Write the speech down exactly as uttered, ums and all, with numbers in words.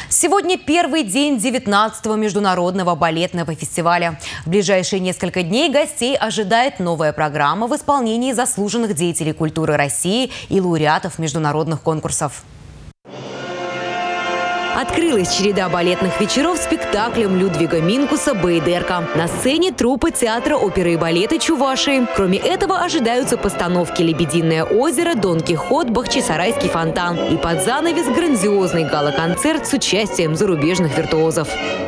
Сегодня первый день девятнадцатого международного балетного фестиваля. В ближайшие несколько дней гостей ожидает новая программа в исполнении заслуженных деятелей культуры России и лауреатов международных конкурсов. Открылась череда балетных вечеров спектаклем Людвига Минкуса «Баядерка». На сцене труппа театра оперы и балета Чувашии. Кроме этого, ожидаются постановки «Лебединое озеро», «Дон Кихот», «Бахчисарайский фонтан». И под занавес грандиозный гала-концерт с участием зарубежных виртуозов.